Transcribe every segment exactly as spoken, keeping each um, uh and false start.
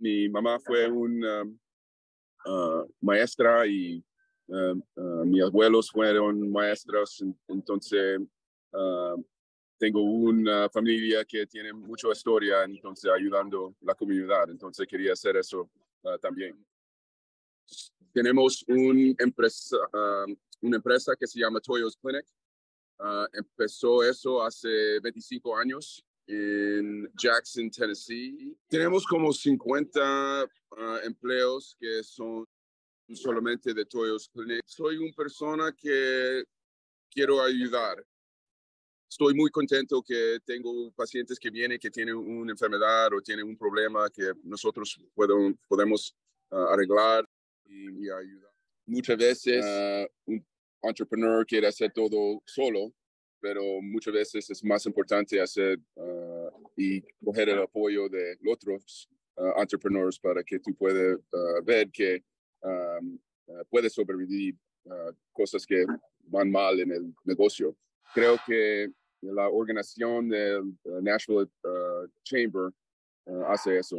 Mi mamá fue una uh, maestra y uh, uh, mis abuelos fueron maestros, entonces uh, tengo una familia que tiene mucha historia, entonces ayudando a la comunidad, entonces quería hacer eso uh, también. Tenemos un empresa, uh, una empresa que se llama Toyos Clinic. Uh, empezó eso hace veinticinco años en Jackson, Tennessee. Tenemos como cincuenta uh, empleos que son solamente de Toyos Clinic. Soy una persona que quiero ayudar. Estoy muy contento que tengo pacientes que vienen, que tienen una enfermedad o tienen un problema que nosotros puedo, podemos uh, arreglar y, y ayudar. Muchas veces uh, un entrepreneur quiere hacer todo solo, pero muchas veces es más importante hacer uh, y coger el apoyo de otros uh, entrepreneurs para que tú puedas uh, ver que um, uh, puedes sobrevivir uh, cosas que van mal en el negocio. Creo que la organización del uh, Nashville uh, Chamber uh, hace eso.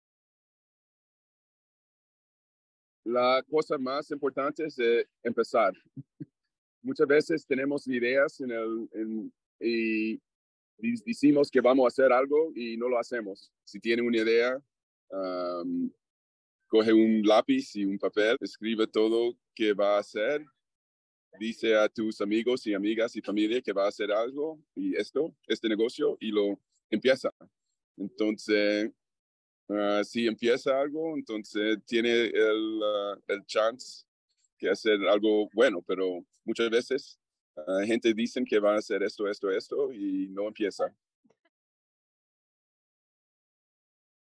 La cosa más importante es eh, empezar. Muchas veces tenemos ideas en el, en, y decimos que vamos a hacer algo y no lo hacemos. Si tiene una idea, um, coge un lápiz y un papel, escribe todo que va a hacer, dice a tus amigos y amigas y familia que va a hacer algo y esto, este negocio, y lo empieza. Entonces, Uh, si empieza algo, entonces tiene el, uh, el chance de hacer algo bueno, pero muchas veces uh, gente dice que va a hacer esto, esto, esto y no empieza.